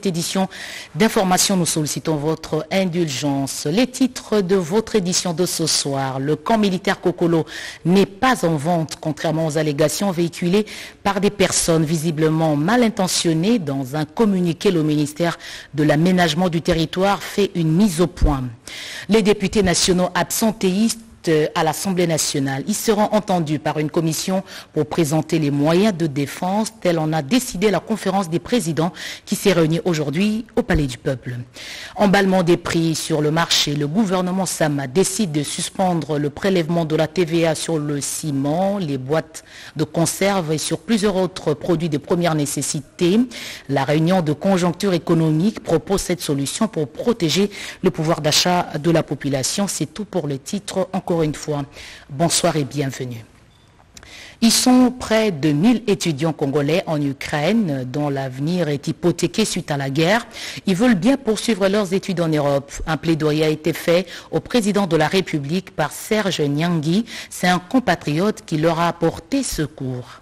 cette édition d'information, nous sollicitons votre indulgence. Les titres de votre édition de ce soir. Le camp militaire Kokolo n'est pas en vente, contrairement aux allégations véhiculées par des personnes visiblement mal intentionnées. Dans un communiqué, le ministère de l'Aménagement du territoire fait une mise au point. Les députés nationaux absentéistes à l'Assemblée nationale. Ils seront entendus par une commission pour présenter les moyens de défense, tel en a décidé la conférence des présidents qui s'est réunie aujourd'hui au Palais du Peuple. Emballement des prix sur le marché, le gouvernement Sama décide de suspendre le prélèvement de la TVA sur le ciment, les boîtes de conserve et sur plusieurs autres produits de première nécessité. La réunion de conjoncture économique propose cette solution pour protéger le pouvoir d'achat de la population. C'est tout pour le titre. Encore une fois, bonsoir et bienvenue. Ils sont près de 1000 étudiants congolais en Ukraine dont l'avenir est hypothéqué suite à la guerre. Ils veulent bien poursuivre leurs études en Europe. Un plaidoyer a été fait au président de la République par Serge Nyangui. C'est un compatriote qui leur a apporté secours.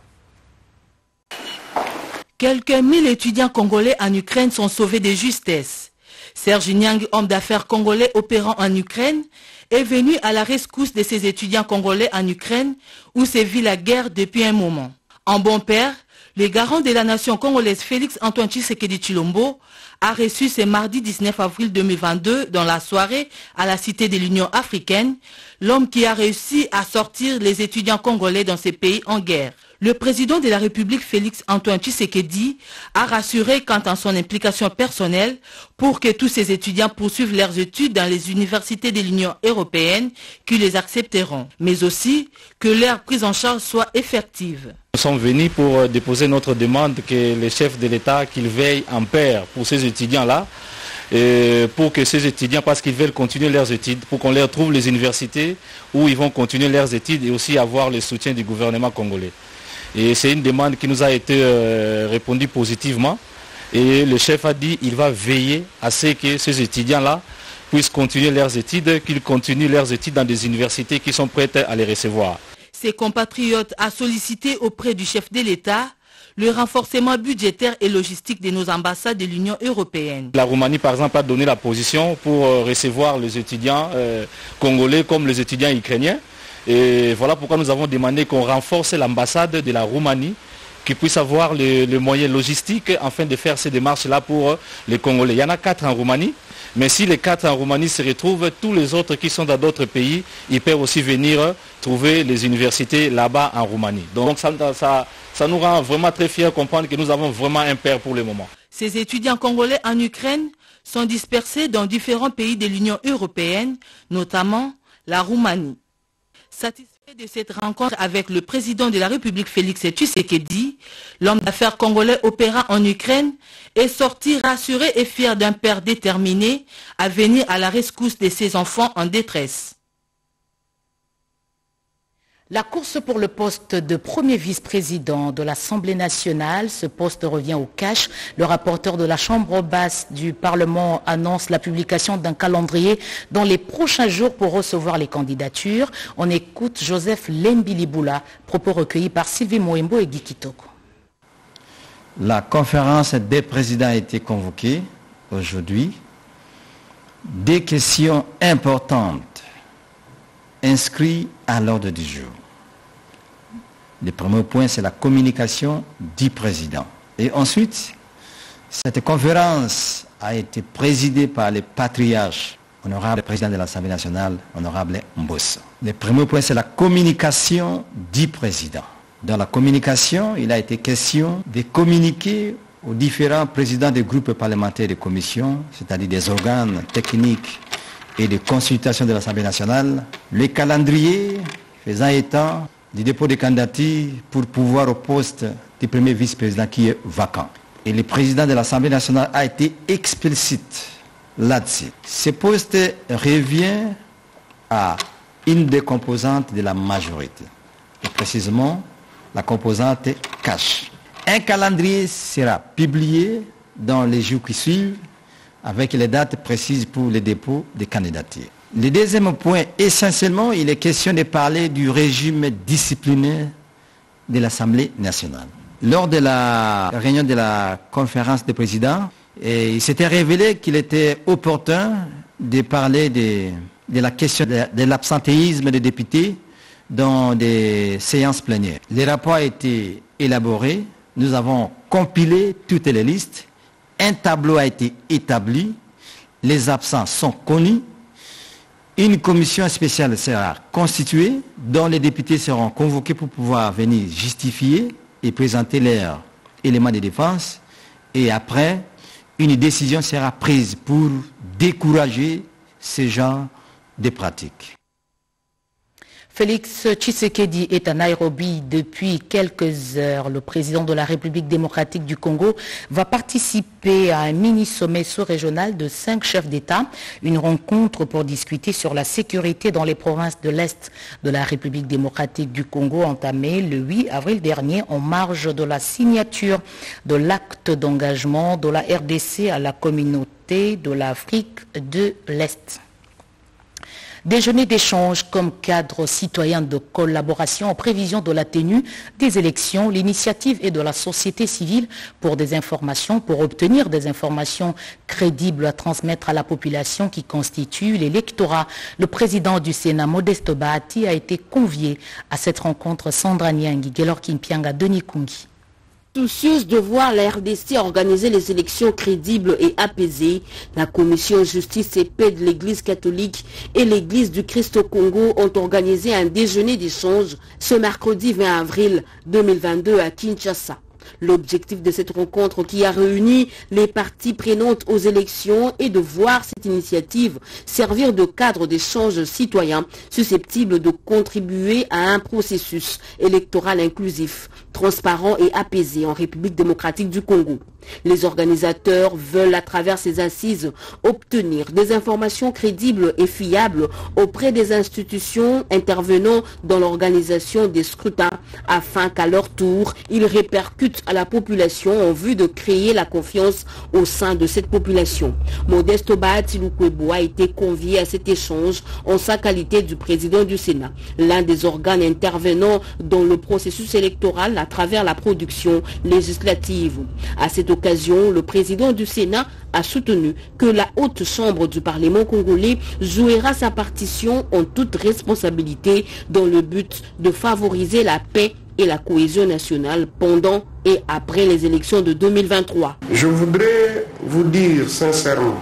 Quelques 1000 étudiants congolais en Ukraine sont sauvés de justesse. Serge Nyangui, homme d'affaires congolais opérant en Ukraine, est venu à la rescousse de ces étudiants congolais en Ukraine où sévit la guerre depuis un moment. En bon père, le garant de la nation congolaise Félix Antoine Tshisekedi Tshilombo a reçu ce mardi 19 avril 2022 dans la soirée à la Cité de l'Union africaine, l'homme qui a réussi à sortir les étudiants congolais dans ces pays en guerre. Le président de la République Félix Antoine Tshisekedi a rassuré quant à son implication personnelle pour que tous ces étudiants poursuivent leurs études dans les universités de l'Union européenne qui les accepteront, mais aussi que leur prise en charge soit effective. Nous sommes venus pour déposer notre demande que les chefs de l'État qu'ils veillent en pair pour ces étudiants-là, pour que ces étudiants, parce qu'ils veulent continuer leurs études, pour qu'on leur trouve les universités où ils vont continuer leurs études et aussi avoir le soutien du gouvernement congolais. Et c'est une demande qui nous a été répondue positivement. Et le chef a dit qu'il va veiller à ce que ces étudiants-là puissent continuer leurs études, qu'ils continuent leurs études dans des universités qui sont prêtes à les recevoir. Ses compatriotes a sollicité auprès du chef de l'État le renforcement budgétaire et logistique de nos ambassades de l'Union européenne. La Roumanie, par exemple, a donné la position pour recevoir les étudiants congolais comme les étudiants ukrainiens. Et voilà pourquoi nous avons demandé qu'on renforce l'ambassade de la Roumanie, qui puisse avoir les moyens logistiques afin de faire ces démarches-là pour les Congolais. Il y en a 4 en Roumanie, mais si les 4 en Roumanie se retrouvent, tous les autres qui sont dans d'autres pays, ils peuvent aussi venir trouver les universités là-bas en Roumanie. Donc ça nous rend vraiment très fiers de comprendre que nous avons vraiment un père pour le moment. Ces étudiants congolais en Ukraine sont dispersés dans différents pays de l'Union européenne, notamment la Roumanie. Satisfait de cette rencontre avec le président de la République Félix Tshisekedi, l'homme d'affaires congolais opérant en Ukraine est sorti rassuré et fier d'un père déterminé à venir à la rescousse de ses enfants en détresse. La course pour le poste de premier vice-président de l'Assemblée nationale, ce poste revient au cash. Le rapporteur de la Chambre basse du Parlement annonce la publication d'un calendrier dans les prochains jours pour recevoir les candidatures. On écoute Joseph Lembiliboula, propos recueillis par Sylvie Moembo et Guy Kitoko. La conférence des présidents a été convoquée aujourd'hui. Des questions importantes inscrites à l'ordre du jour. Le premier point, c'est la communication du président. Et ensuite, cette conférence a été présidée par le patriarche, honorable président de l'Assemblée nationale, honorable Mbosso. Le premier point, c'est la communication du président. Dans la communication, il a été question de communiquer aux différents présidents des groupes parlementaires et des commissions, c'est-à-dire des organes techniques et de consultation de l'Assemblée nationale, le calendrier faisant état du dépôt de candidature pour pouvoir au poste du premier vice-président qui est vacant. Et le président de l'Assemblée nationale a été explicite là-dessus. Ce poste revient à une des composantes de la majorité, et précisément la composante cash. Un calendrier sera publié dans les jours qui suivent avec les dates précises pour le dépôt des candidatures. Le deuxième point, essentiellement, il est question de parler du régime disciplinaire de l'Assemblée nationale. Lors de la réunion de la conférence des présidents, Et il s'était révélé qu'il était opportun de parler de la question de l'absentéisme des députés dans des séances plénières. Les rapports ont été élaborés, nous avons compilé toutes les listes, un tableau a été établi, les absents sont connus, une commission spéciale sera constituée dont les députés seront convoqués pour pouvoir venir justifier et présenter leurs éléments de défense, et après, une décision sera prise pour décourager ce genre de pratiques. Félix Tshisekedi est à Nairobi depuis quelques heures. Le président de la République démocratique du Congo va participer à un mini-sommet sous-régional de 5 chefs d'État. Une rencontre pour discuter sur la sécurité dans les provinces de l'Est de la République démocratique du Congo entamée le 8 avril dernier en marge de la signature de l'acte d'engagement de la RDC à la communauté de l'Afrique de l'Est. Déjeuner d'échange comme cadre citoyen de collaboration en prévision de la tenue des élections. L'initiative est de la société civile pour obtenir des informations crédibles à transmettre à la population qui constitue l'électorat. Le président du Sénat, Modeste Bahati, a été convié à cette rencontre. Sandra Nyangi, Gelor Kimpianga, Denis Kungi. Soucieuse de voir la RDC organiser les élections crédibles et apaisées, la commission justice et paix de l'église catholique et l'église du Christ au Congo ont organisé un déjeuner d'échange ce mercredi 20 avril 2022 à Kinshasa. L'objectif de cette rencontre qui a réuni les parties prenantes aux élections est de voir cette initiative servir de cadre d'échange citoyen susceptible de contribuer à un processus électoral inclusif, transparent et apaisé en République démocratique du Congo. Les organisateurs veulent à travers ces assises obtenir des informations crédibles et fiables auprès des institutions intervenant dans l'organisation des scrutins afin qu'à leur tour, ils répercutent à la population en vue de créer la confiance au sein de cette population. Modeste Bahati Lukwebo a été convié à cet échange en sa qualité du président du Sénat, l'un des organes intervenant dans le processus électoral à travers la production législative. À cette occasion, le président du Sénat a soutenu que la haute chambre du Parlement congolais jouera sa partition en toute responsabilité dans le but de favoriser la paix et la cohésion nationale pendant et après les élections de 2023. Je voudrais vous dire sincèrement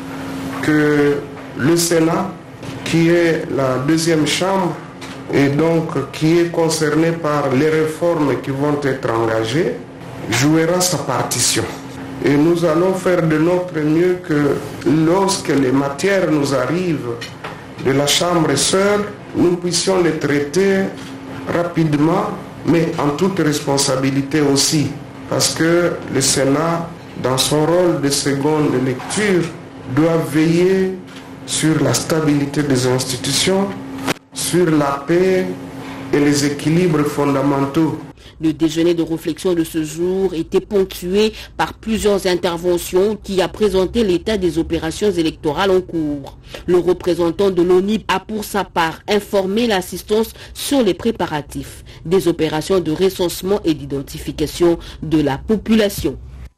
que le Sénat, qui est la deuxième chambre et donc qui est concerné par les réformes qui vont être engagées, jouera sa partition. Et nous allons faire de notre mieux que lorsque les matières nous arrivent de la chambre sœur, nous puissions les traiter rapidement, mais en toute responsabilité aussi. Parce que le Sénat, dans son rôle de seconde lecture, doit veiller sur la stabilité des institutions, sur la paix et les équilibres fondamentaux. Le déjeuner de réflexion de ce jour était ponctué par plusieurs interventions qui a présenté l'état des opérations électorales en cours. Le représentant de l'ONU a pour sa part informé l'assistance sur les préparatifs des opérations de recensement et d'identification de la population.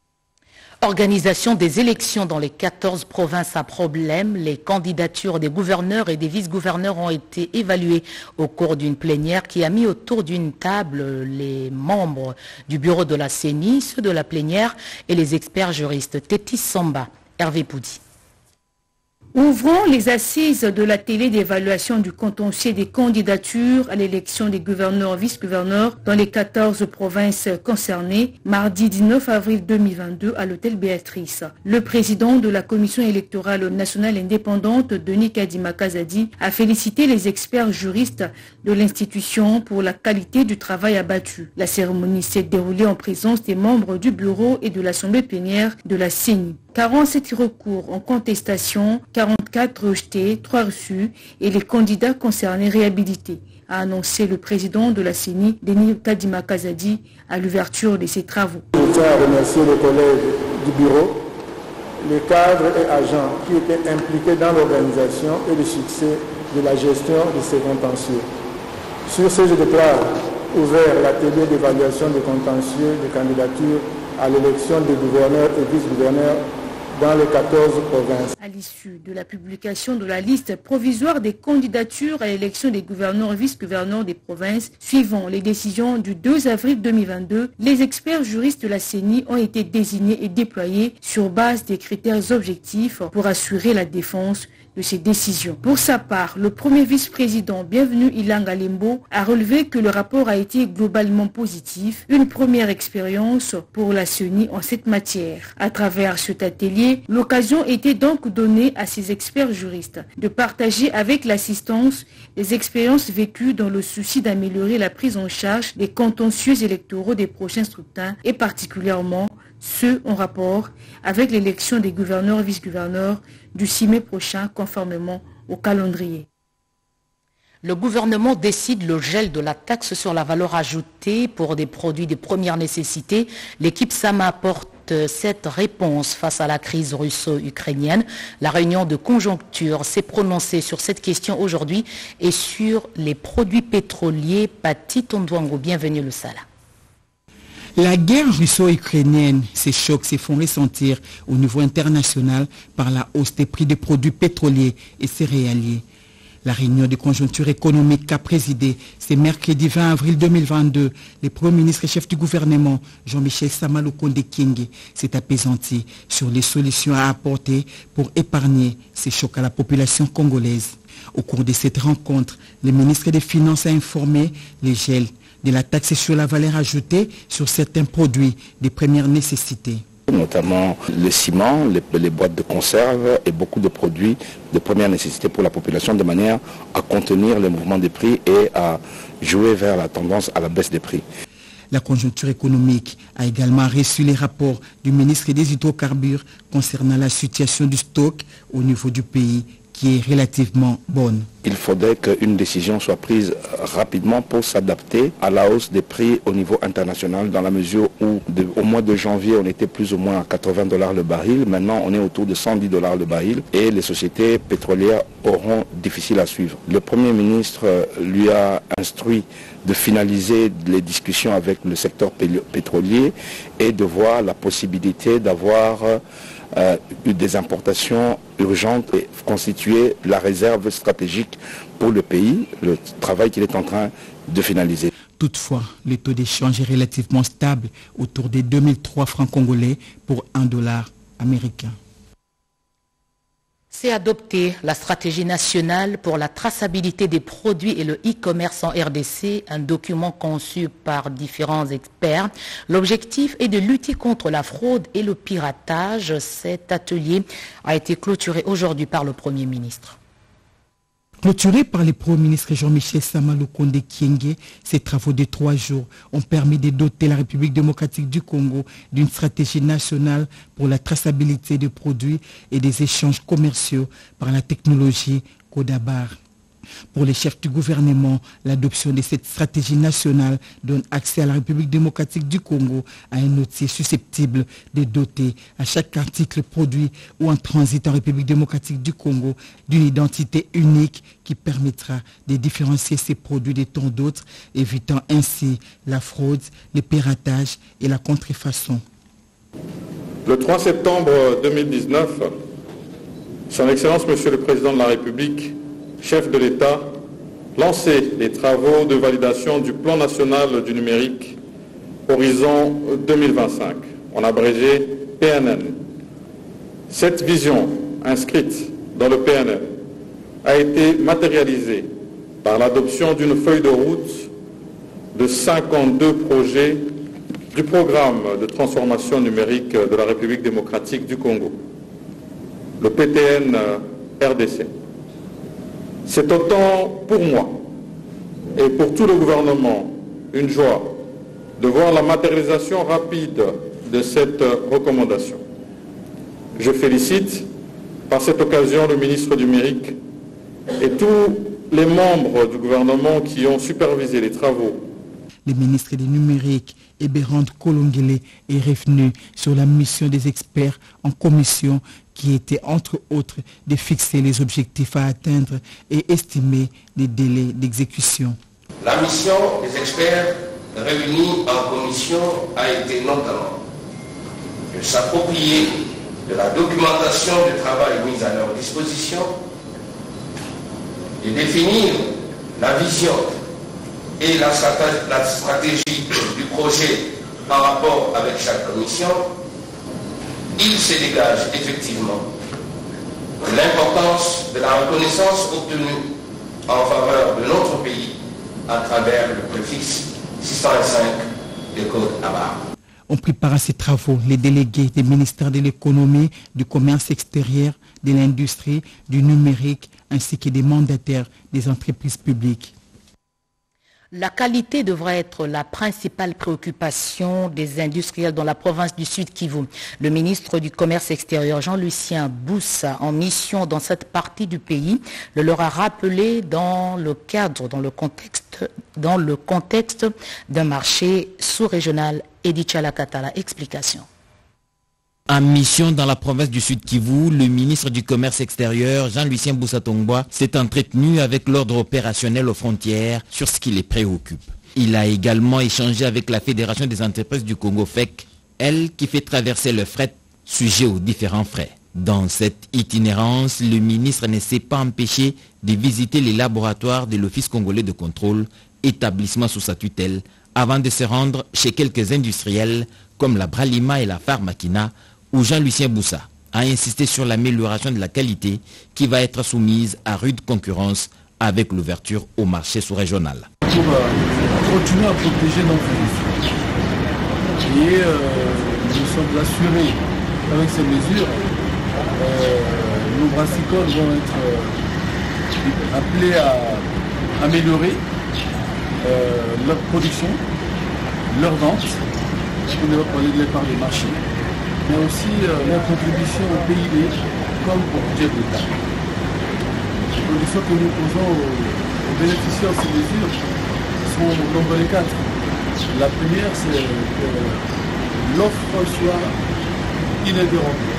Organisation des élections dans les 14 provinces à problème. Les candidatures des gouverneurs et des vice-gouverneurs ont été évaluées au cours d'une plénière qui a mis autour d'une table les membres du bureau de la CENI, ceux de la plénière et les experts juristes. Tétis Samba, Hervé Poudi. Ouvrons les assises de la télé d'évaluation du contentieux des candidatures à l'élection des gouverneurs vice-gouverneurs dans les 14 provinces concernées, mardi 19 avril 2022 à l'hôtel Béatrice. Le président de la commission électorale nationale indépendante, Denis Kadima Kazadi, a félicité les experts juristes de l'institution pour la qualité du travail abattu. La cérémonie s'est déroulée en présence des membres du bureau et de l'assemblée plénière de la CENI. 47 recours en contestation, 44 rejetés, 3 reçus et les candidats concernés réhabilités, a annoncé le président de la CENI, Denis Kadima Kazadi, à l'ouverture de ses travaux. Je tiens à remercier les collègues du bureau, les cadres et agents qui étaient impliqués dans l'organisation et le succès de la gestion de ces contentieux. Sur ce, je déclare ouvert l'atelier d'évaluation des contentieux de candidature à l'élection des gouverneurs et vice-gouverneurs dans les 14 provinces. À l'issue de la publication de la liste provisoire des candidatures à l'élection des gouverneurs et vice-gouverneurs des provinces, suivant les décisions du 2 avril 2022, les experts juristes de la CENI ont été désignés et déployés sur base des critères objectifs pour assurer la défense de ces décisions. Pour sa part, le premier vice-président Bienvenu Ilanga Lembo a relevé que le rapport a été globalement positif, une première expérience pour la CENI en cette matière. À travers cet atelier, l'occasion était donc donnée à ces experts juristes de partager avec l'assistance les expériences vécues dans le souci d'améliorer la prise en charge des contentieux électoraux des prochains scrutins et particulièrement ceux en rapport avec l'élection des gouverneurs et vice-gouverneurs du 6 mai prochain conformément au calendrier. Le gouvernement décide le gel de la taxe sur la valeur ajoutée pour des produits de première nécessité. L'équipe SAMA apporte cette réponse face à la crise russo-ukrainienne. La réunion de conjoncture s'est prononcée sur cette question aujourd'hui et sur les produits pétroliers. Pati Tondouango, bienvenue le Sala. La guerre russo-ukrainienne, ces chocs se font ressentir au niveau international par la hausse des prix des produits pétroliers et céréaliers. La réunion de conjoncture économique qu'a présidé ce mercredi 20 avril 2022, le Premier ministre et chef du gouvernement, Jean-Michel Sama Lukonde Kyenge, s'est apaisanti sur les solutions à apporter pour épargner ces chocs à la population congolaise. Au cours de cette rencontre, le ministre des Finances a informé les gels de la taxe sur la valeur ajoutée sur certains produits de première nécessité. Notamment le ciment, les boîtes de conserve et beaucoup de produits de première nécessité pour la population de manière à contenir le mouvement des prix et à jouer vers la tendance à la baisse des prix. La conjoncture économique a également reçu les rapports du ministre des Hydrocarbures concernant la situation du stock au niveau du pays qui est relativement bonne. Il faudrait qu'une décision soit prise rapidement pour s'adapter à la hausse des prix au niveau international dans la mesure où au mois de janvier on était plus ou moins à $80 le baril, maintenant on est autour de $110 le baril et les sociétés pétrolières auront difficile à suivre. Le Premier ministre lui a instruit de finaliser les discussions avec le secteur pétrolier et de voir la possibilité d'avoir des importations urgentes et constituer la réserve stratégique pour le pays, le travail qu'il est en train de finaliser. Toutefois, le taux d'échange est relativement stable, autour des 2003 francs congolais pour $1 américain. C'est adopter la stratégie nationale pour la traçabilité des produits et le e-commerce en RDC, un document conçu par différents experts. L'objectif est de lutter contre la fraude et le piratage. Cet atelier a été clôturé aujourd'hui par le Premier ministre. Clôturés par le Premier ministre Jean-Michel Sama Lukonde Kyenge, ces travaux de 3 jours ont permis de doter la République démocratique du Congo d'une stratégie nationale pour la traçabilité des produits et des échanges commerciaux par la technologie Codabar. Pour les chefs du gouvernement, l'adoption de cette stratégie nationale donne accès à la République démocratique du Congo à un outil susceptible de doter à chaque article produit ou en transit en République démocratique du Congo d'une identité unique qui permettra de différencier ces produits de tant d'autres, évitant ainsi la fraude, le piratage et la contrefaçon. Le 3 septembre 2019, Son Excellence Monsieur le Président de la République, chef de l'État, lancer les travaux de validation du plan national du numérique Horizon 2025, en abrégé PNN. Cette vision inscrite dans le PNN a été matérialisée par l'adoption d'une feuille de route de 52 projets du programme de transformation numérique de la République démocratique du Congo, le PTN RDC. C'est autant pour moi et pour tout le gouvernement une joie de voir la matérialisation rapide de cette recommandation. Je félicite par cette occasion le ministre du Numérique et tous les membres du gouvernement qui ont supervisé les travaux. Le ministre du Numérique, Eberand Kolongele, est revenu sur la mission des experts en commission qui était entre autres de fixer les objectifs à atteindre et estimer les délais d'exécution. La mission des experts réunis en commission a été notamment de s'approprier de la documentation du travail mise à leur disposition et définir la vision et la stratégie du projet par rapport avec chaque commission, il se dégage effectivement de l'importance de la reconnaissance obtenue en faveur de notre pays à travers le préfixe 605 du Code ABAR. On prépare à ces travaux les délégués des ministères de l'économie, du commerce extérieur, de l'industrie, du numérique, ainsi que des mandataires des entreprises publiques. La qualité devra être la principale préoccupation des industriels dans la province du Sud Kivu. Le ministre du Commerce extérieur, Jean-Lucien Boussa, en mission dans cette partie du pays, le leur a rappelé dans le contexte d'un marché sous-régional. Edith Chalakatala, explication. En mission dans la province du Sud Kivu, le ministre du Commerce extérieur, Jean-Lucien Boussa Tongboa, s'est entretenu avec l'ordre opérationnel aux frontières sur ce qui les préoccupe. Il a également échangé avec la Fédération des entreprises du Congo FEC, elle qui fait traverser le fret, sujet aux différents frais. Dans cette itinérance, le ministre ne s'est pas empêché de visiter les laboratoires de l'Office congolais de contrôle, établissement sous sa tutelle, avant de se rendre chez quelques industriels comme la Bralima et la Pharmakina, où Jean-Lucien Boussa a insisté sur l'amélioration de la qualité qui va être soumise à rude concurrence avec l'ouverture au marché sous-régional. Pour continuer à protéger nos industries. Et nous sommes assurés avec ces mesures, nos brassicoles vont être appelés à améliorer leur production, leur vente, on ne va pas parler de l'épargne des marchés, mais aussi leur contribution au PIB comme au budget de l'État. Les conditions que nous posons aux bénéficiaires de ces mesures sont nombre les 4. La première, c'est que l'offre soit ininterrompue.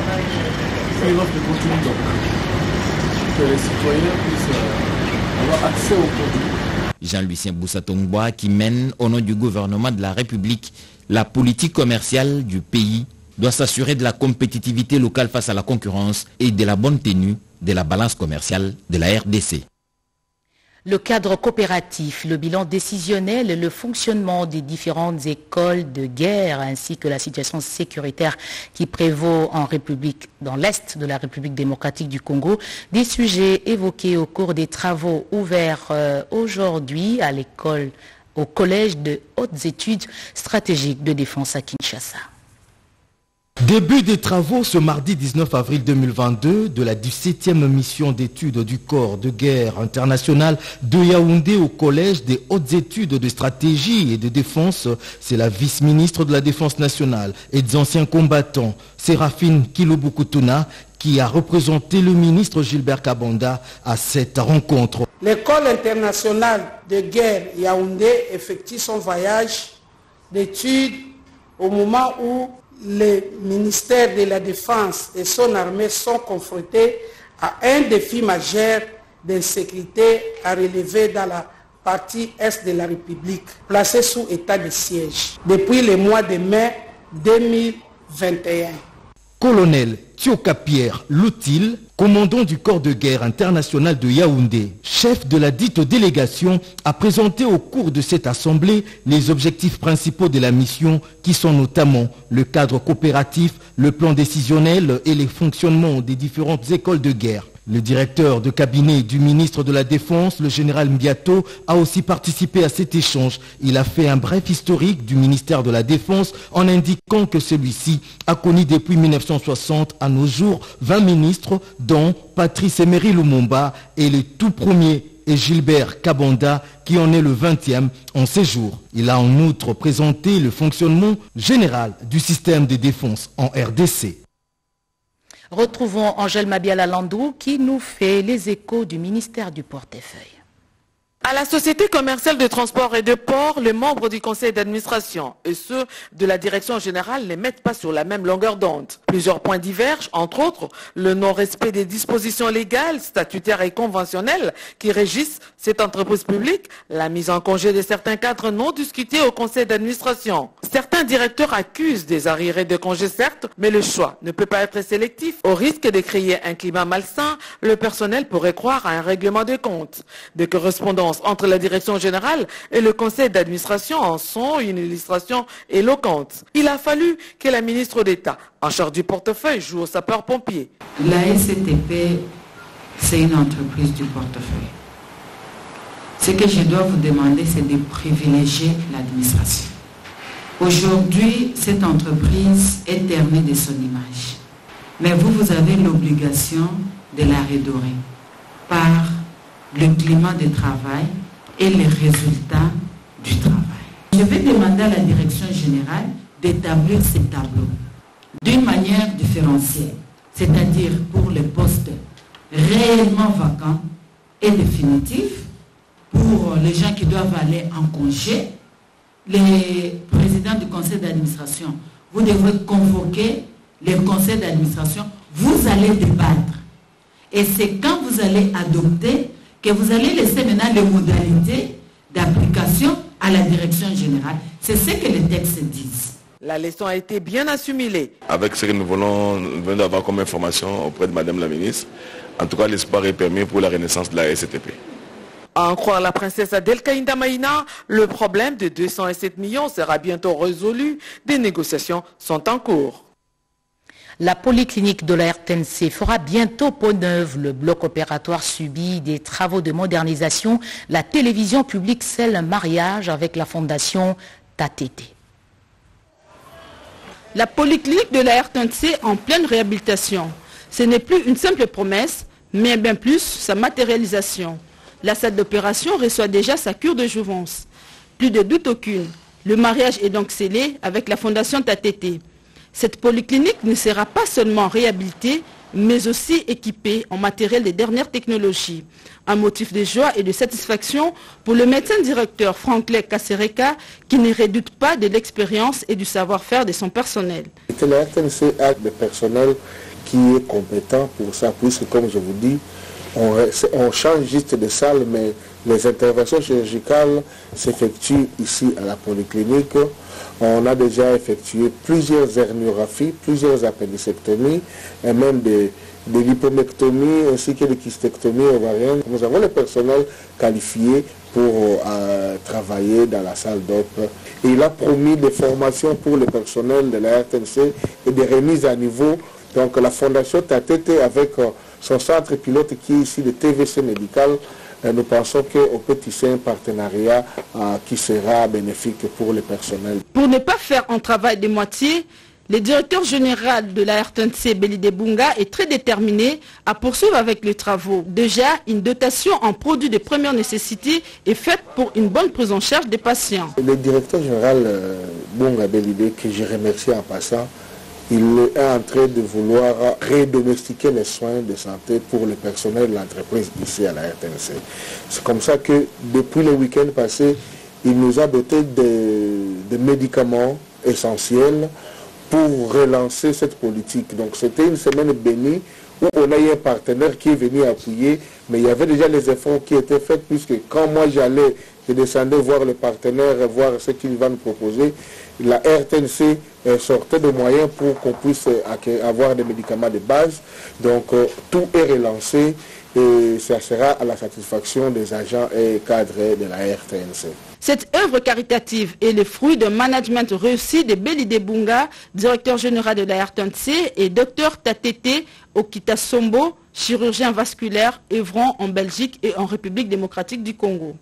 Et l'offre continue donc. Que les citoyens puissent avoir accès aux produits. Jean-Lucien Boussa Tongboa, qui mène au nom du gouvernement de la République la politique commerciale du pays, doit s'assurer de la compétitivité locale face à la concurrence et de la bonne tenue de la balance commerciale de la RDC. Le cadre coopératif, le bilan décisionnel et le fonctionnement des différentes écoles de guerre ainsi que la situation sécuritaire qui prévaut dans l'Est de la République démocratique du Congo, des sujets évoqués au cours des travaux ouverts aujourd'hui au Collège de hautes études stratégiques de défense à Kinshasa. Début des travaux ce mardi 19 avril 2022 de la 17e mission d'études du corps de guerre international de Yaoundé au Collège des hautes études de stratégie et de défense. C'est la vice-ministre de la Défense nationale et des anciens combattants, Séraphine Kilobukutuna, qui a représenté le ministre Gilbert Kabanda à cette rencontre. L'école internationale de guerre Yaoundé effectue son voyage d'études au moment où le ministère de la Défense et son armée sont confrontés à un défi majeur d'insécurité à relever dans la partie est de la République, placée sous état de siège depuis le mois de mai 2021. Colonel Thioka Pierre Loutil, commandant du corps de guerre international de Yaoundé, chef de la dite délégation, a présenté au cours de cette assemblée les objectifs principaux de la mission qui sont notamment le cadre coopératif, le plan décisionnel et les fonctionnements des différentes écoles de guerre. Le directeur de cabinet du ministre de la Défense, le général Mbiato, a aussi participé à cet échange. Il a fait un bref historique du ministère de la Défense en indiquant que celui-ci a connu depuis 1960 à nos jours 20 ministres, dont Patrice Emery Lumumba et le tout premier et Gilbert Kabanda, qui en est le 20e en séjour. Il a en outre présenté le fonctionnement général du système de défense en RDC. Retrouvons Angèle Mabiala Landou qui nous fait les échos du ministère du portefeuille. À la société commerciale de transport et de port, les membres du conseil d'administration et ceux de la direction générale ne mettent pas sur la même longueur d'onde. Plusieurs points divergent, entre autres le non-respect des dispositions légales, statutaires et conventionnelles qui régissent cette entreprise publique, la mise en congé de certains cadres non discutés au conseil d'administration. Certains directeurs accusent des arriérés de congés certes, mais le choix ne peut pas être sélectif. Au risque de créer un climat malsain, le personnel pourrait croire à un règlement des comptes. Des correspondances entre la direction générale et le conseil d'administration en sont une illustration éloquente. Il a fallu que la ministre d'État en charge du portefeuille joue au sapeur-pompier. La STP, c'est une entreprise du portefeuille. Ce que je dois vous demander, c'est de privilégier l'administration. Aujourd'hui, cette entreprise est ternée de son image. Mais vous avez l'obligation de la redorer par le climat de travail et les résultats du travail. Je vais demander à la direction générale d'établir ces tableaux d'une manière différenciée, c'est-à-dire pour les postes réellement vacants et définitifs, pour les gens qui doivent aller en congé, les présidents du conseil d'administration, vous devrez convoquer les conseils d'administration, vous allez débattre. Et c'est quand vous allez adopter que vous allez laisser maintenant les modalités d'application à la direction générale. C'est ce que les textes disent. La leçon a été bien assimilée. Avec ce que nous venons d'avoir comme information auprès de Madame la ministre, en tout cas l'espoir est permis pour la renaissance de la STP. À en croire la princesse Adelkaïnda Maïna, le problème de 207 millions sera bientôt résolu. Des négociations sont en cours. La polyclinique de la RTNC fera bientôt peau neuve. Le bloc opératoire subit des travaux de modernisation. La télévision publique scelle un mariage avec la fondation TATT. La polyclinique de la RTNC en pleine réhabilitation. Ce n'est plus une simple promesse, mais bien plus sa matérialisation. La salle d'opération reçoit déjà sa cure de jouvence. Plus de doute aucune. Le mariage est donc scellé avec la fondation TATT. Cette polyclinique ne sera pas seulement réhabilitée, mais aussi équipée en matériel des dernières technologies. Un motif de joie et de satisfaction pour le médecin directeur Franklin Kassereka, qui ne redoute pas de l'expérience et du savoir-faire de son personnel. La RTNC a des personnels qui est compétent pour ça, puisque comme je vous dis, on change juste de salle, mais les interventions chirurgicales s'effectuent ici à la polyclinique. On a déjà effectué plusieurs herniorrhaphies, plusieurs appendicectomies, et même des lipomectomies ainsi que des kystectomies ovariennes. Nous avons le personnel qualifié pour travailler dans la salle d'op. Il a promis des formations pour le personnel de la RTNC et des remises à niveau. Donc la fondation TATT avec son centre pilote qui est ici le TVC médical, nous pensons qu'on peut tisser un partenariat qui sera bénéfique pour le personnel. Pour ne pas faire un travail de moitié, le directeur général de la RTNC, Belide Bunga, est très déterminé à poursuivre avec les travaux. Déjà, une dotation en produits de première nécessité est faite pour une bonne prise en charge des patients. Le directeur général Bunga Belide, que je remercie en passant, il est en train de vouloir redomestiquer les soins de santé pour le personnel de l'entreprise ici à la RTNC. C'est comme ça que depuis le week-end passé, il nous a doté de médicaments essentiels pour relancer cette politique. Donc c'était une semaine bénie où on a eu un partenaire qui est venu appuyer, mais il y avait déjà les efforts qui étaient faits, puisque quand moi j'allais, je descendais voir le partenaire, voir ce qu'il va nous proposer. La RTNC sortait de moyens pour qu'on puisse avoir des médicaments de base. Donc tout est relancé et ça sera à la satisfaction des agents et cadres de la RTNC. Cette œuvre caritative est le fruit d'un management réussi de Belide Bunga, directeur général de la RTNC, et Dr Tatete Okita Sombo, chirurgien vasculaire, œuvrant en Belgique et en République démocratique du Congo.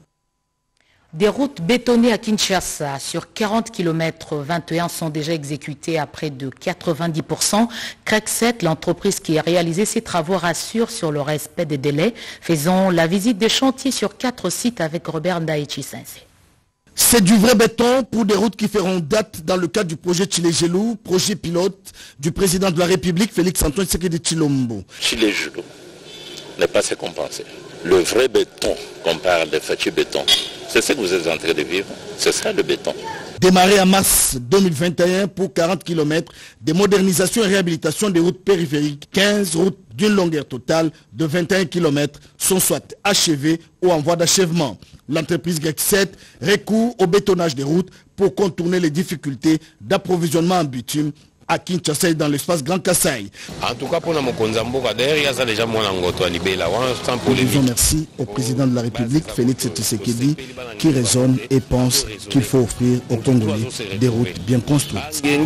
Des routes bétonnées à Kinshasa sur 40 km, 21 sont déjà exécutées à près de 90%. Crexet, l'entreprise qui a réalisé ces travaux, rassure sur le respect des délais. Faisons la visite des chantiers sur 4 sites avec Robert Ndaichi Sensei. C'est du vrai béton pour des routes qui feront date dans le cadre du projet Chile-Gelou, projet pilote du président de la République, Félix Antoine Tshisekedi Tshilombo. Chile-Gelou, n'est pas ce qu'on pensait. Le vrai béton, qu'on parle de Fachi béton, c'est ce que vous êtes en train de vivre, c'est ça le béton. Démarré en mars 2021 pour 40 km de modernisation et réhabilitation des routes périphériques, 15 routes d'une longueur totale de 21 km sont soit achevées ou en voie d'achèvement. L'entreprise Grec 7 recourt au bétonnage des routes pour contourner les difficultés d'approvisionnement en bitume à Kinshasa dans l'espace Grand Kassai. En tout cas, pour nous disons merci au président de la République, Félix Tshisekedi, qui raisonne et pense qu'il faut offrir aux Congolais des routes bien construites.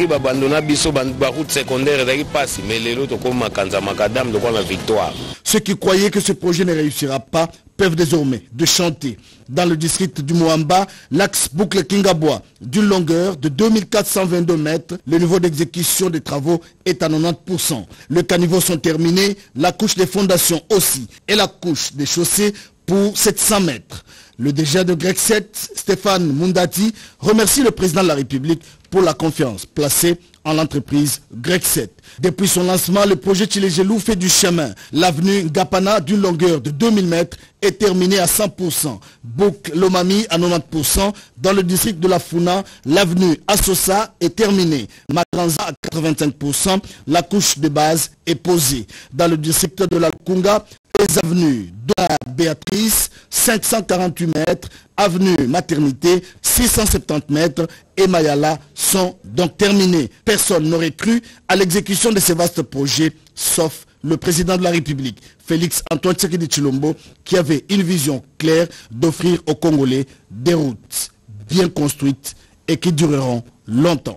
Ceux qui croyaient que ce projet ne réussira pas peuvent désormais de chanter. Dans le district du Moamba, l'axe boucle Kingabois, d'une longueur de 2422 mètres, le niveau d'exécution des travaux est à 90%. Les caniveaux sont terminés, la couche des fondations aussi, et la couche des chaussées pour 700 mètres. Le DG de Grec 7, Stéphane Mundati, remercie le président de la République pour la confiance placée en l'entreprise Grec 7. Depuis son lancement, le projet Tchilégelou fait du chemin. L'avenue Ngapana, d'une longueur de 2000 mètres, est terminée à 100%. Boucle Lomami à 90%. Dans le district de la Funa, l'avenue Assosa est terminée. Matranza à 85%. La couche de base est posée. Dans le district de la Kunga, les avenues de la Béatrice, 548 mètres, avenue Maternité, 670 mètres et Mayala sont donc terminés. Personne n'aurait cru à l'exécution de ces vastes projets, sauf le président de la République, Félix Antoine Tshisekedi Tshilombo, qui avait une vision claire d'offrir aux Congolais des routes bien construites et qui dureront longtemps.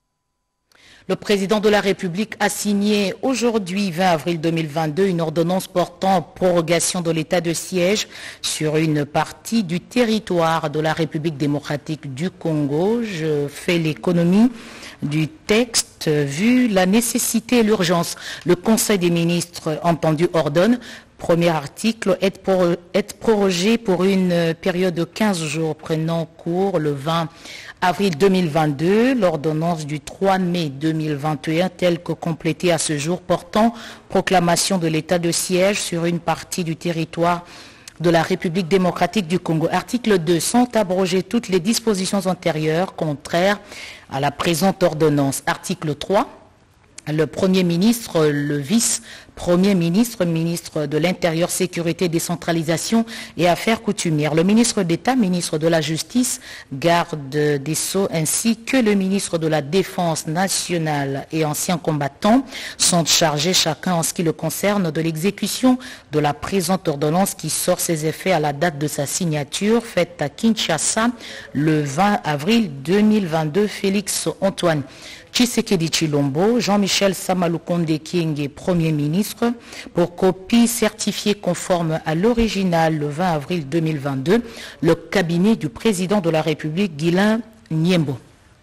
Le président de la République a signé aujourd'hui, 20 avril 2022, une ordonnance portant prorogation de l'état de siège sur une partie du territoire de la République démocratique du Congo. Je fais l'économie du texte vu la nécessité et l'urgence. Le Conseil des ministres entendu ordonne. Premier article, être prorogé pour une période de 15 jours prenant cours le 20 avril 2022, l'ordonnance du 3 mai 2021 telle que complétée à ce jour portant proclamation de l'état de siège sur une partie du territoire de la République démocratique du Congo. Article 2. Sont abrogées toutes les dispositions antérieures contraires à la présente ordonnance. Article 3. Le Premier ministre, le vice-premier ministre, ministre de l'Intérieur, Sécurité, Décentralisation et Affaires coutumières, le ministre d'État, ministre de la Justice, garde des Sceaux, ainsi que le ministre de la Défense nationale et anciens combattants sont chargés chacun en ce qui le concerne de l'exécution de la présente ordonnance qui sort ses effets à la date de sa signature faite à Kinshasa le 20 avril 2022. Félix Antoine Tshisekedi Tshilombo, Jean-Michel Samalukonde Kyenge, Premier ministre, pour copie certifiée conforme à l'original le 20 avril 2022, le cabinet du président de la République, Guilain Niembo.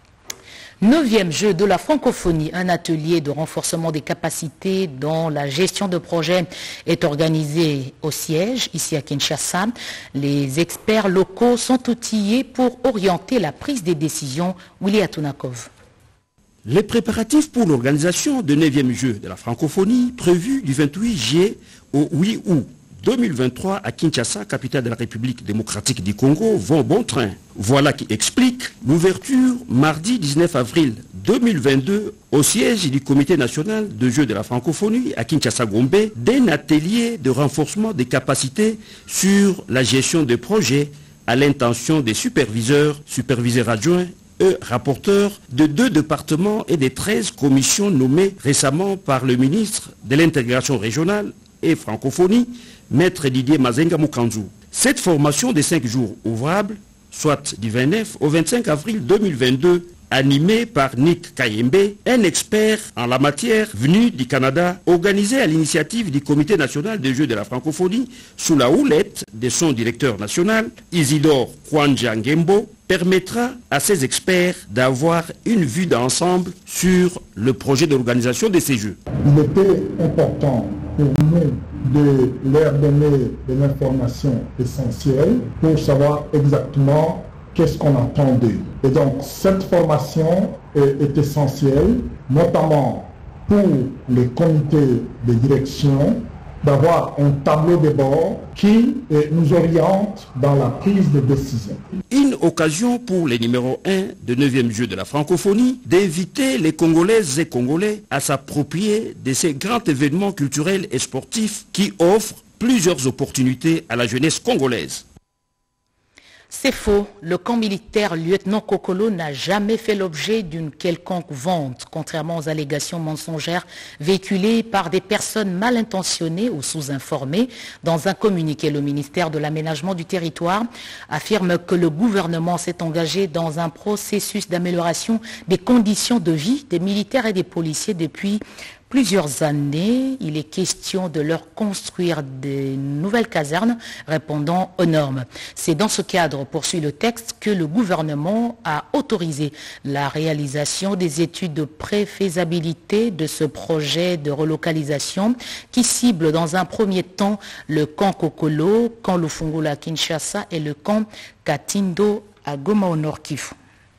9e jeu de la francophonie, un atelier de renforcement des capacités dans la gestion de projets est organisé au siège, ici à Kinshasa. Les experts locaux sont outillés pour orienter la prise des décisions. Willy Atunakov. Les préparatifs pour l'organisation de 9e jeu de la francophonie, prévu du 28 juillet au 8 août 2023 à Kinshasa, capitale de la République démocratique du Congo, vont bon train. Voilà qui explique l'ouverture mardi 19 avril 2022 au siège du Comité national de jeux de la francophonie à Kinshasa-Gombe d'un atelier de renforcement des capacités sur la gestion des projets à l'intention des superviseurs adjoints rapporteur de 2 départements et des 13 commissions nommées récemment par le ministre de l'intégration régionale et francophonie, Maître Didier Mazenga Mukanzu. Cette formation de 5 jours ouvrables, soit du 29 au 25 avril 2022, animée par Nick Kayembe, un expert en la matière venu du Canada, organisé à l'initiative du Comité national des jeux de la francophonie sous la houlette de son directeur national, Isidore Kwanja Ngembo, permettra à ces experts d'avoir une vue d'ensemble sur le projet d'organisation de ces jeux. Il était important pour nous de leur donner de l'information essentielle pour savoir exactement qu'est-ce qu'on attendait. Et donc cette formation est essentielle, notamment pour les comités de direction d'avoir un tableau de bord qui nous oriente dans la prise de décision. Une occasion pour les numéros 1 de 9e jeu de la francophonie d'inviter les Congolaises et Congolais à s'approprier de ces grands événements culturels et sportifs qui offrent plusieurs opportunités à la jeunesse congolaise. C'est faux. Le camp militaire lieutenant Kokolo n'a jamais fait l'objet d'une quelconque vente, contrairement aux allégations mensongères véhiculées par des personnes mal intentionnées ou sous-informées. Dans un communiqué, le ministère de l'Aménagement du Territoire affirme que le gouvernement s'est engagé dans un processus d'amélioration des conditions de vie des militaires et des policiers depuis plusieurs années. Il est question de leur construire des nouvelles casernes répondant aux normes. C'est dans ce cadre, poursuit le texte, que le gouvernement a autorisé la réalisation des études de préfaisabilité de ce projet de relocalisation qui cible dans un premier temps le camp Kokolo, camp Lufungula à Kinshasa et le camp Katindo à Goma au Nord Kivu.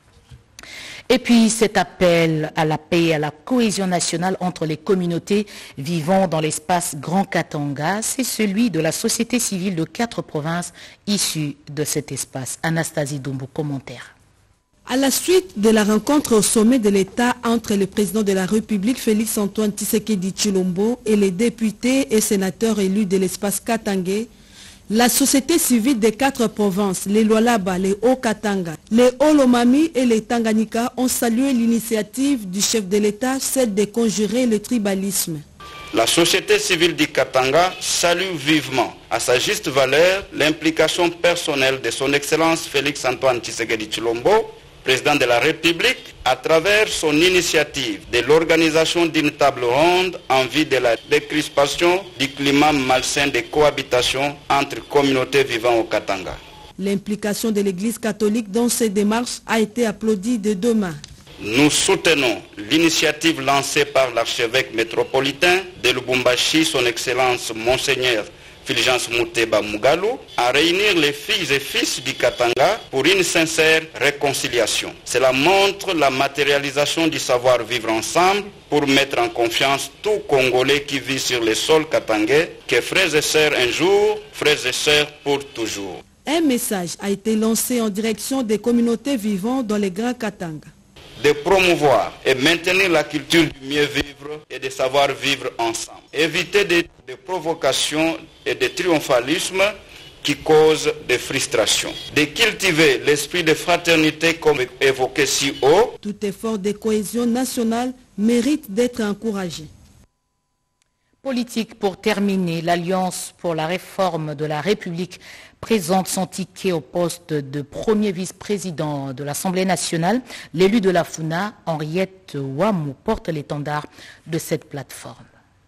Et puis cet appel à la paix et à la cohésion nationale entre les communautés vivant dans l'espace Grand Katanga, c'est celui de la société civile de 4 provinces issues de cet espace. Anastasie Dombo, commentaire. À la suite de la rencontre au sommet de l'État entre le président de la République Félix-Antoine Tshisekedi Tshilombo et les députés et sénateurs élus de l'espace Katangais, la société civile des 4 provinces, les Lualaba, les Haut-Katanga, les Haut-Lomami et les Tanganyika ont salué l'initiative du chef de l'État, celle de conjurer le tribalisme. La société civile du Katanga salue vivement, à sa juste valeur, l'implication personnelle de son Excellence Félix-Antoine Tshisekedi Tshilombo, président de la République, à travers son initiative de l'organisation d'une table ronde en vue de la décrispation du climat malsain de cohabitation entre communautés vivant au Katanga. L'implication de l'Église catholique dans ces démarches a été applaudie de 2 mains. Nous soutenons l'initiative lancée par l'archevêque métropolitain de Lubumbashi, son Excellence Monseigneur Fulgence Muteba Mugalu, à réunir les filles et fils du Katanga pour une sincère réconciliation. Cela montre la matérialisation du savoir-vivre ensemble pour mettre en confiance tout Congolais qui vit sur le sol katangais, que frères et sœurs un jour, frères et sœurs pour toujours. Un message a été lancé en direction des communautés vivant dans les Grands Katanga. De promouvoir et maintenir la culture du mieux vivre et de savoir vivre ensemble. Éviter des provocations et des triomphalismes qui causent des frustrations. De cultiver l'esprit de fraternité comme évoqué si haut. Tout effort de cohésion nationale mérite d'être encouragé. Politique pour terminer, l'Alliance pour la réforme de la République présente son ticket au poste de premier vice-président de l'Assemblée nationale. L'élu de la FUNA, Henriette Ouamou, porte l'étendard de cette plateforme.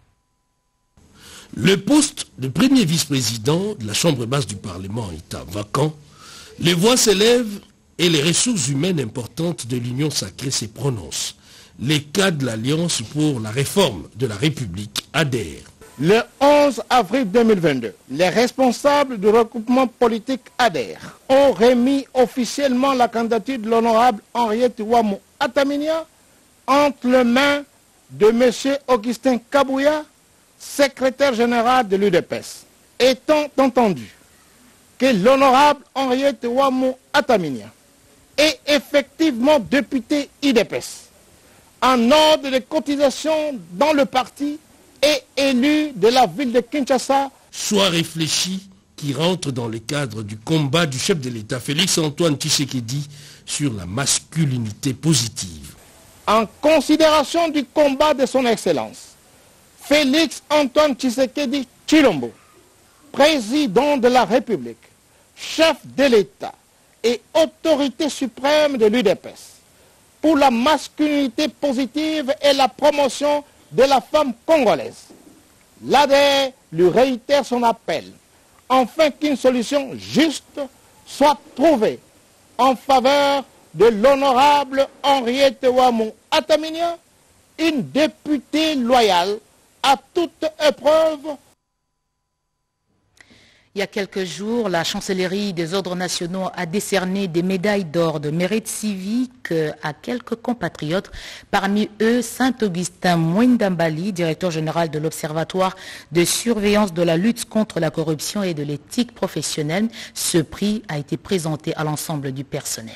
Le poste de premier vice-président de la Chambre basse du Parlement étant vacant, les voix s'élèvent et les ressources humaines importantes de l'Union sacrée se prononcent. Les cas de l'Alliance pour la réforme de la République adhèrent. Le 11 avril 2022, les responsables du regroupement politique ADER ont remis officiellement la candidature de l'honorable Henriette Ouamou Ataminia entre les mains de M. Augustin Kabouya, secrétaire général de l'UDPS. Étant entendu que l'honorable Henriette Ouamou Ataminia est effectivement député UDPS, en ordre de cotisation dans le parti et élu de la ville de Kinshasa, soit réfléchi qui rentre dans le cadre du combat du chef de l'État Félix-Antoine Tshisekedi sur la masculinité positive. En considération du combat de son Excellence, Félix-Antoine Tshisekedi Tshilombo, président de la République, chef de l'État et autorité suprême de l'UDPS, pour la masculinité positive et la promotion de la femme congolaise. L'ADER lui réitère son appel, afin qu'une solution juste soit trouvée en faveur de l'honorable Henriette Ouamou Ataminia, une députée loyale à toute épreuve. Il y a quelques jours, la chancellerie des ordres nationaux a décerné des médailles d'or de mérite civique à quelques compatriotes. Parmi eux, Saint-Augustin Mwendambali, directeur général de l'Observatoire de surveillance de la lutte contre la corruption et de l'éthique professionnelle. Ce prix a été présenté à l'ensemble du personnel.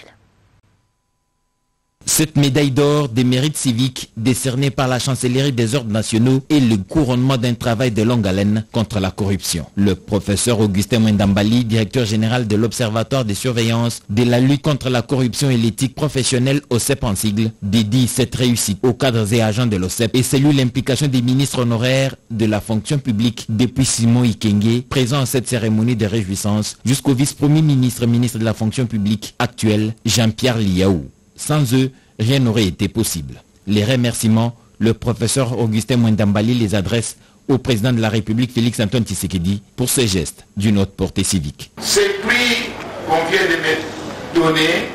Cette médaille d'or des mérites civiques décernée par la chancellerie des ordres nationaux est le couronnement d'un travail de longue haleine contre la corruption. Le professeur Augustin Mwendambali, directeur général de l'Observatoire de surveillance de la lutte contre la corruption et l'éthique professionnelle OCEP en sigle, dédie cette réussite aux cadres et agents de l'OCEP et salue l'implication des ministres honoraires de la fonction publique depuis Simon Ikenge, présent à cette cérémonie de réjouissance, jusqu'au vice-premier ministre de la fonction publique actuel, Jean-Pierre Liaou. Sans eux, rien n'aurait été possible. Les remerciements, le professeur Augustin Mwendambali les adresse au président de la République Félix Antoine Tshisekedi pour ce geste d'une haute portée civique. Ce prix qu'on vient de me donner,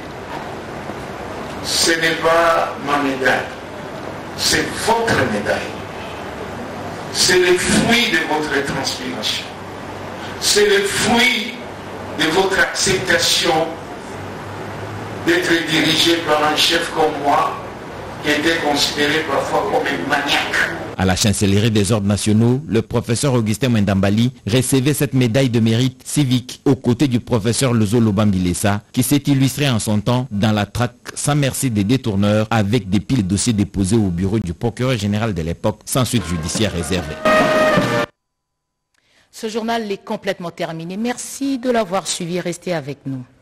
ce n'est pas ma médaille, c'est votre médaille. C'est le fruit de votre transpiration. C'est le fruit de votre acceptation d'être dirigé par un chef comme moi, qui était considéré parfois comme un maniaque. À la chancellerie des ordres nationaux, le professeur Augustin Mwendambali recevait cette médaille de mérite civique aux côtés du professeur Lozo Lobambilesa, qui s'est illustré en son temps dans la traque sans merci des détourneurs avec des piles de dossiers déposés au bureau du procureur général de l'époque sans suite judiciaire réservée. Ce journal est complètement terminé. Merci de l'avoir suivi. Restez avec nous.